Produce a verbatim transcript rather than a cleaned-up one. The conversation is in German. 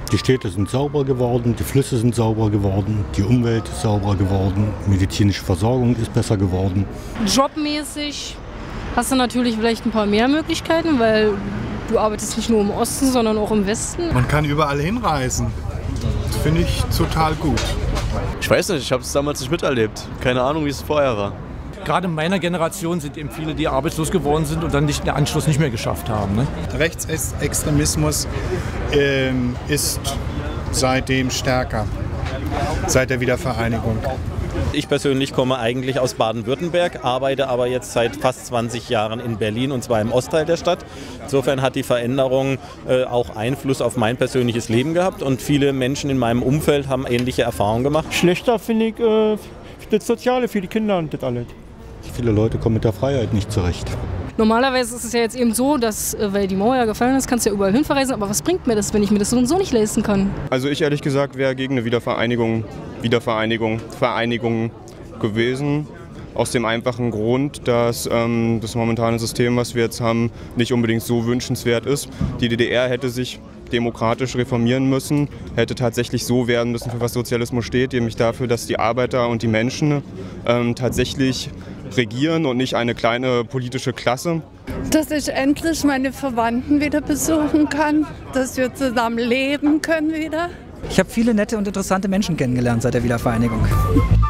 Die Städte sind sauber geworden, die Flüsse sind sauber geworden, die Umwelt ist sauber geworden, medizinische Versorgung ist besser geworden. Jobmäßig hast du natürlich vielleicht ein paar mehr Möglichkeiten, weil du arbeitest nicht nur im Osten, sondern auch im Westen. Man kann überall hinreisen. Das finde ich total gut. Ich weiß nicht, ich habe es damals nicht miterlebt. Keine Ahnung, wie es vorher war. Gerade in meiner Generation sind eben viele, die arbeitslos geworden sind und dann nicht, den Anschluss nicht mehr geschafft haben. Ne? Rechtsextremismus ähm, ist seitdem stärker, seit der Wiedervereinigung. Ich persönlich komme eigentlich aus Baden-Württemberg, arbeite aber jetzt seit fast zwanzig Jahren in Berlin und zwar im Ostteil der Stadt. Insofern hat die Veränderung äh, auch Einfluss auf mein persönliches Leben gehabt und viele Menschen in meinem Umfeld haben ähnliche Erfahrungen gemacht. Schlechter finde ich äh, das Soziale für die Kinder und das alles. Viele Leute kommen mit der Freiheit nicht zurecht. Normalerweise ist es ja jetzt eben so, dass, weil die Mauer ja gefallen ist, kannst du ja überall hin verreisen. Aber was bringt mir das, wenn ich mir das so und so nicht leisten kann? Also ich ehrlich gesagt wäre gegen eine Wiedervereinigung, Wiedervereinigung, Vereinigung gewesen. Aus dem einfachen Grund, dass ähm, das momentane System, was wir jetzt haben, nicht unbedingt so wünschenswert ist. Die D D R hätte sich demokratisch reformieren müssen, hätte tatsächlich so werden müssen, für was Sozialismus steht, nämlich dafür, dass die Arbeiter und die Menschen ähm, tatsächlich regieren und nicht eine kleine politische Klasse. Dass ich endlich meine Verwandten wieder besuchen kann, dass wir zusammen leben können wieder. Ich habe viele nette und interessante Menschen kennengelernt seit der Wiedervereinigung.